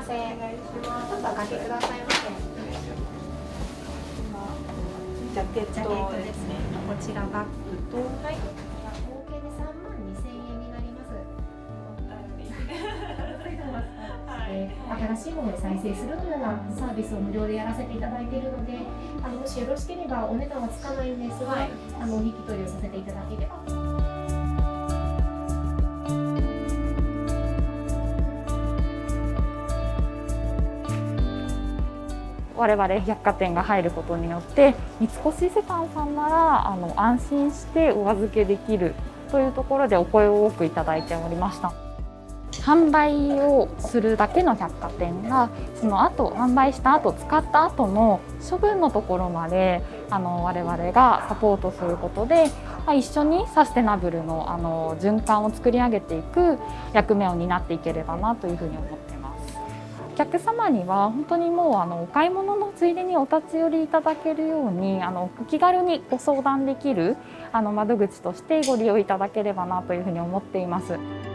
せ。お願いします。どうぞおかけくださいませ。 ジャケットですね。 こちらバッグと、はい、合計で32,000円になります。新しいもので再生するというようなサービスを無料でやらせていただいているので、もしよろしければお値段はつかないんですが、はい、お引き取りをさせていただければ。 我々百貨店が入ることによって三越伊勢丹さんなら安心してお預けできるというところでお声を多くいただいておりました。販売をするだけの百貨店がその後販売した後使った後の処分のところまで我々がサポートすることで一緒にサステナブルの循環を作り上げていく役目を担っていければなというふうに思っています。お客様には本当にもうお買い物のついでにお立ち寄りいただけるように気軽にご相談できる窓口としてご利用いただければなというふうに思っています。